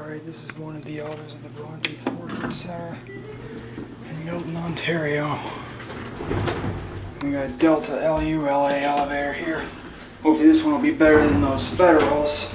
Alright, this is one of the elevators at the Bronte Professional Center in Milton, Ontario. We got a Delta LU LA elevator here. Hopefully this one will be better than those Federals.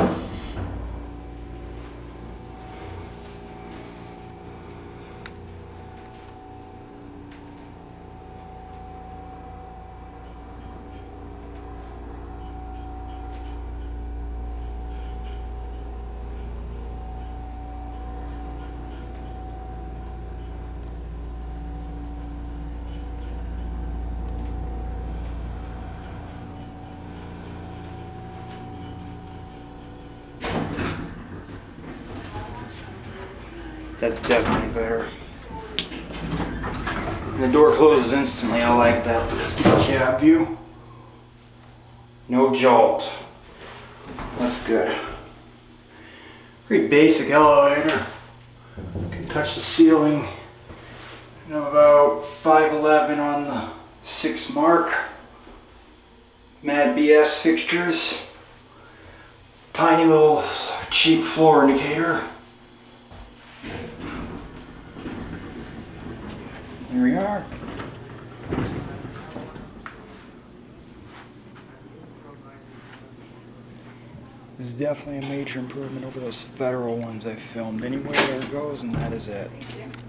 That's definitely better. And the door closes instantly. I like that. Cab view. No jolt. That's good. Pretty basic elevator. You can touch the ceiling. I'm about 5'11" on the 6 mark. Mad BS fixtures. Tiny little cheap floor indicator. Here we are. This is definitely a major improvement over those Federal ones I filmed. Anywhere there it goes, and that is it.